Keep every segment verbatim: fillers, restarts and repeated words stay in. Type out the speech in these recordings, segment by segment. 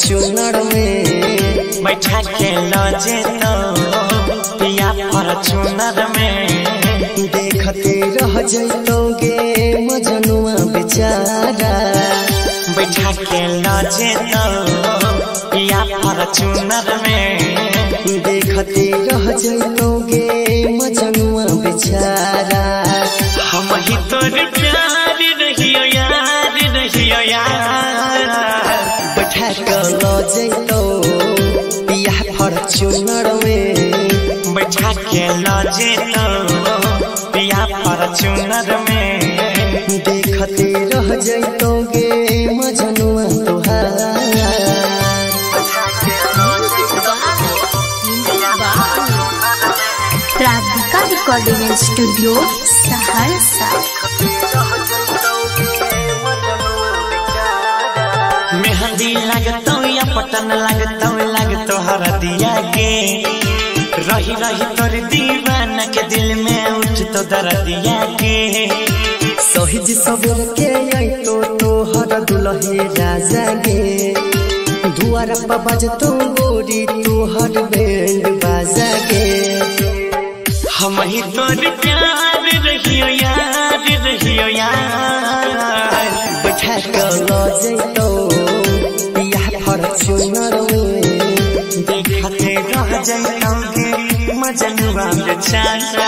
Fortuner में बैठा के लजे तो पिया फॉर्च्यूनर में देखते रह जैतोगे मजनुआ बेचारा। बैठा के लजे तो पिया फॉर्च्यूनर में देखते रह जैतोगे मजनुआ बेचारा। हम ही तोर प्यार रहियो यार रहियो यार। बैठा के लजैतो पिया फॉर्च्यूनर में बैठा के लजे तो पिया फॉर्च्यूनर में देखते रह जैतोगे मजनुआ तुहार। Radhika recording studio Saharsa. मेहंदी लगतो या पटन लगतो लगतो हरदिया के रही रही तोर दीवाना के दिल में उठ तो दर्दिया के। सहिज सबेर के आइतो तोहर दुल्हे राजा गे दुआर पर बजतो गोरी तोहर बैंड बाजा गे। हम ही तोर प्यार रहियो यार रहियो यार। बैठा के लजैतो पिया फॉर्च्यूनर में देखते रह जैतोगे मजनुआ बेचारा।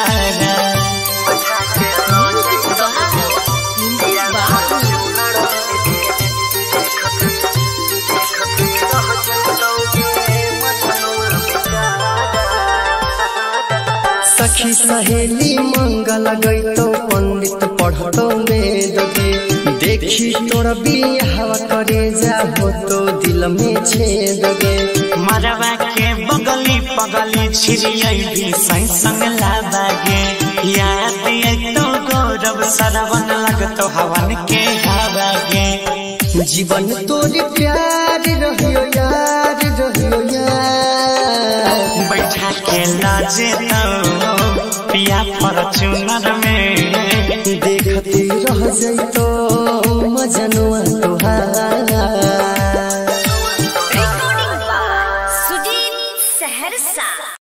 सखी सहेली मंगल गईतो पंडित पढ़तो वेद गे देखी तोर बियाह करे जा हो तो दिल में छेद गे। मरवा के बगली पगली छिड़ियई भी संग संग लागे याद तो गौरव सरवन लगतो हवन के हवा गे। जीवन तोर प्यार रहियो यार रहियो यार। बैठा के लाजे तो पिया फॉर्च्यूनर में देखते रह जैतो मजनुआ तुहार। Recording by Sujit Saharsa.